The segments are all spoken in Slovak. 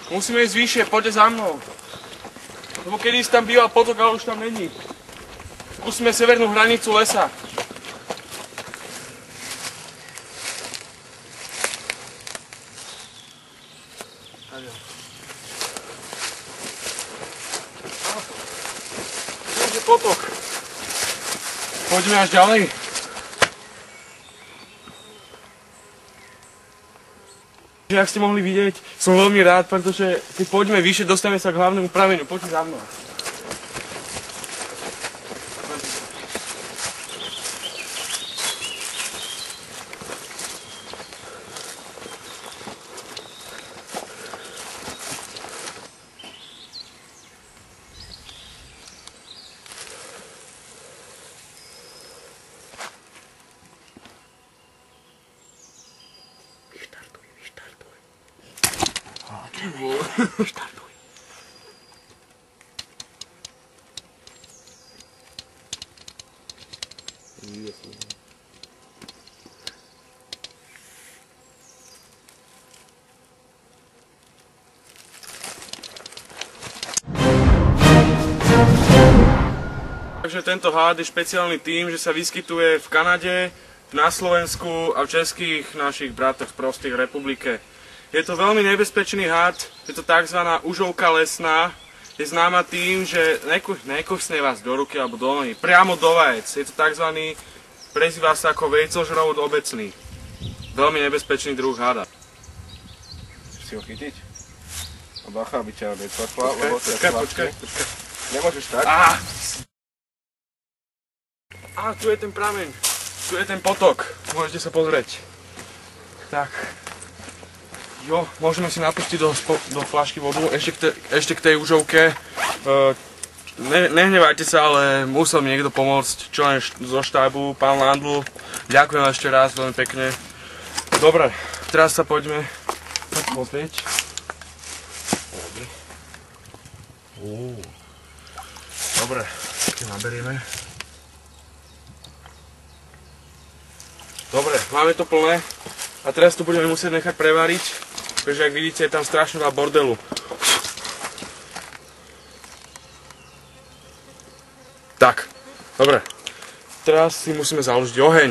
Musíme ísť vyššie, poďte za mnou. Lebo kedysi tam býval potok, ale už tam není. Skúsime severnú hranicu lesa. Tu je potok. Poďme až ďalej. Ak ste mohli vidieť, som veľmi rád, pretože keď pôjdeme vyššie, dostaneme sa k hlavnému prameniu. Poďte za mnou. Štartuj. Takže tento hád je špeciálny tým, že sa vyskytuje v Kanade, na Slovensku a v českých našich bratoch z prostých republike. Je to veľmi nebezpečný had, je to tzv. Užovka lesná, je známa tým, že nekousne vás do ruky alebo do nohy, priamo do vajec. Je to tzv. Prezýva sa ako vejcožravot obecný. Veľmi nebezpečný druh hada. Chceš si ho chytiť? A bacha, aby ťa necvakla. Počkaj. Nemôžeš tak? Tu je ten prameň, tu je ten potok, môžete sa pozrieť. Tak. Jo, môžeme si napustiť do fľašky vodu, ešte k tej užovke. Nehnevajte sa, ale musel mi niekto pomôcť, čo len zo štábu, pán Landl. Ďakujem ešte raz veľmi pekne. Dobre, teraz sa poďme pozrieť. Dobre, naberieme. Dobre, máme to plné a teraz to budeme musieť nechať prevariť. Takže ak vidíte, je tam strašne veľa bordelu. Tak, dobre. Teraz si musíme založiť oheň.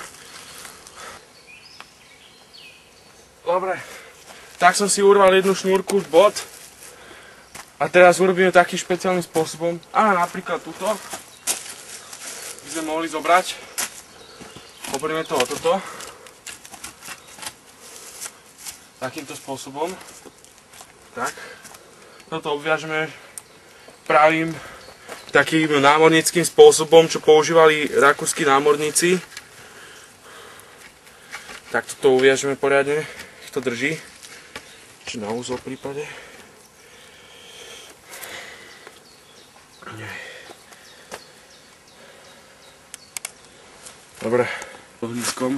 Dobre. Tak som si urval jednu šnúrku z bod. A teraz urobíme takým špeciálnym spôsobom. Napríklad túto. By sme mohli zobrať. Obrieme to o toto. Takýmto spôsobom. Tak. Toto obviažeme pravým takým námornickým spôsobom, čo používali rakúski námorníci. Tak toto uviažeme poriadne. Nech to drží. Či na úzol v prípade. Dobre. Ohniskom.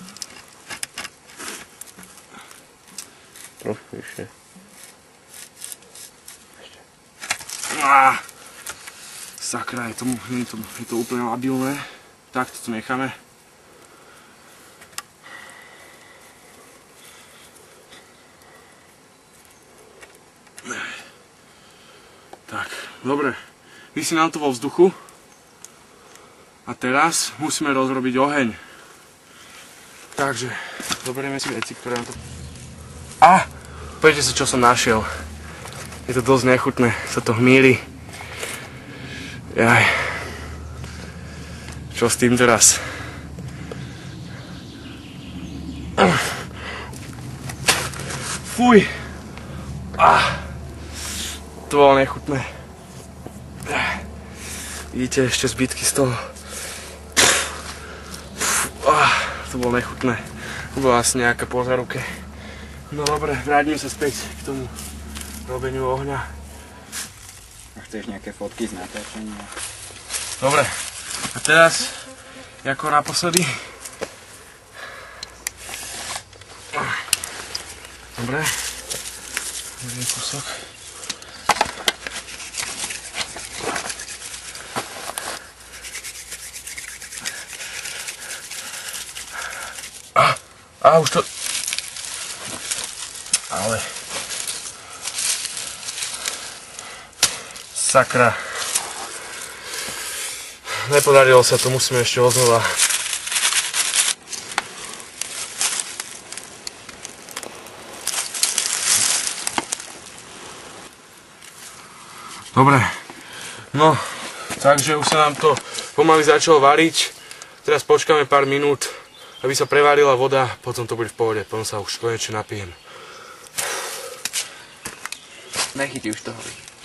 Trošku vyššie. Sakra, je to úplne labilné. Tak to necháme. Tak, dobre. Visí nám to vo vzduchu. A teraz musíme rozrobiť oheň. Takže, zoberieme si veci, ktoré nám to... Poďte sa, čo som našiel. Je to dosť nechutné, sa to hmíri. Jaj. Čo s tým teraz? Fuj. To bolo nechutné. Vidíte ešte zbytky z toho. To bolo nechutné. To bola asi nejaká požarovka. No dobre, vráťme sa späť k tomu robeniu ohňa. A chceš nejaké fotky z natáčania? Dobre, a teraz, ako naposledy. Dobre, jeden kúsok. Už to... Ale... Sakra. Nepodarilo sa to, musíme ešte odznova. Dobre, no, takže už sa nám to pomaly začalo variť. Teraz počkáme pár minút, aby sa prevarila voda, potom to bude v pohode, potom sa už konečne napijem. Nechytí už toho.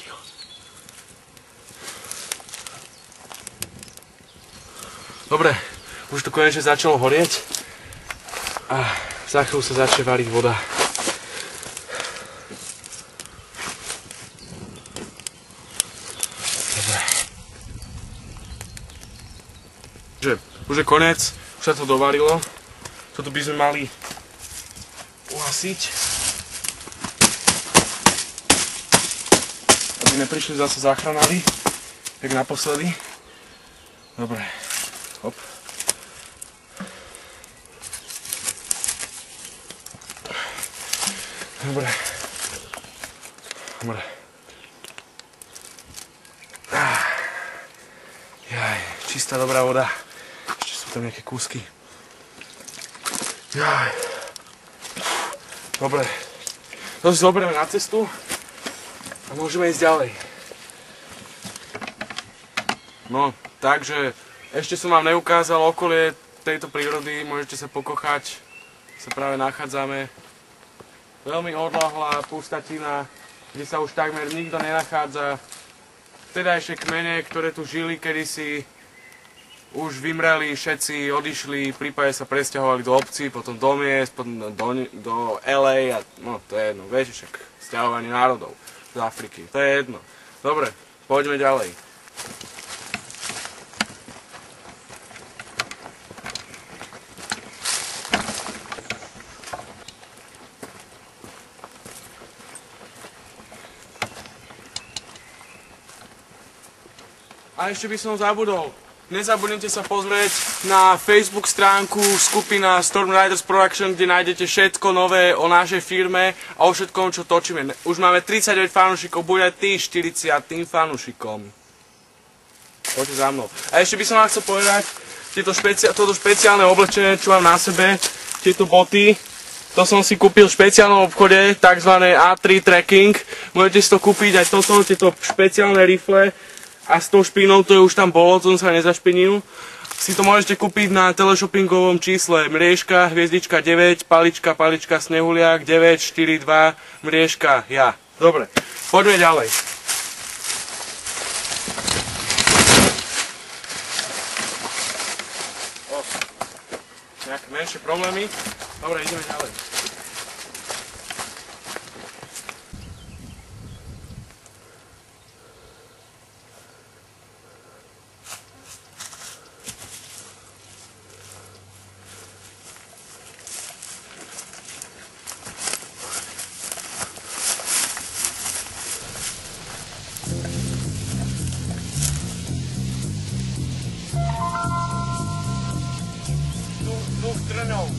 Dobre, už to konečne začalo horieť a za chvíľu sa začne variť voda. Dobre. Už je koniec, už sa to dovarilo. Toto by sme mali uhasiť, aby neprišli zase záchranári, jak naposledy. Dobre. Hop. Dobre. Dobre. Jaj, čistá dobrá voda. Ešte sú tam nejaké kúsky. Jaj. Dobre. To si zoberieme na cestu a môžeme ísť ďalej. No, takže ešte som vám neukázal okolie tejto prírody, môžete sa pokochať, sa práve nachádzame. Veľmi odľahlá pustatina, kde sa už takmer nikto nenachádza. Vtedajšie kmene, ktoré tu žili kedysi, už vymreli, všetci odišli, prípadne sa presťahovali do obcí, potom do miest, potom do LA a no to je jedno, vieš, však sťahovanie národov z Afriky, to je jedno. Dobre, poďme ďalej. A ešte by som zabudol, nezabudnite sa pozrieť na Facebook stránku skupina Storm Riders Production, kde nájdete všetko nové o našej firme a o všetkom, čo točíme. Už máme 39 fanúšikov, bude ty 40. fanúšikom. Poďte za mnou. A ešte by som vám chcel povedať, toto špeciálne oblečenie, čo mám na sebe, tieto boty, to som si kúpil v špeciálnom obchode, takzvané A3 Trekking. Môžete si to kúpiť aj toto, tieto špeciálne rifle. A s tou špínou, to už tam bolo, to som sa nezašpinil. Si to môžete kúpiť na teleshoppingovom čísle Mriežka, hviezdička 9, palička, snehuliak, 9, 4, 2, Mriežka, ja. Dobre, poďme ďalej. Nejaké menšie problémy. Dobre, ideme ďalej. Trňou.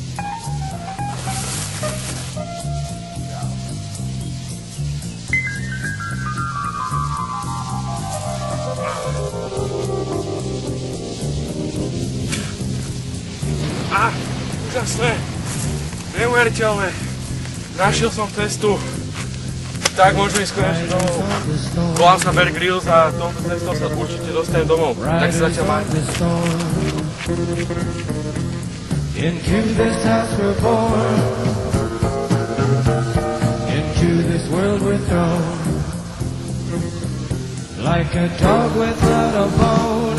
Úžasné, neuveriteľné. Našiel som cestu, tak môžeme ísť konečne domov. Volám sa Bear Grylls a touto cestou sa určite dostanem domov. Tak sa zatiaľ majte. Into this house we're born, into this world we're thrown, like a dog without a bone.